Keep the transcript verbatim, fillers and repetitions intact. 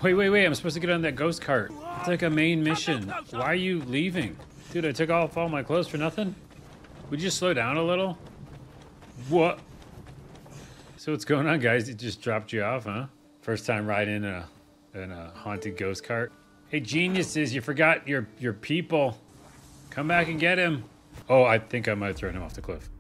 Wait, wait, wait. I'm supposed to get on that ghost cart. It's like a main mission. Why are you leaving? Dude, I took off all my clothes for nothing? Would you just slow down a little? What? So what's going on, guys? It just dropped you off, huh? First time riding in a, in a haunted ghost cart. Hey, geniuses, you forgot your, your people. Come back and get him. Oh, I think I might have thrown him off the cliff.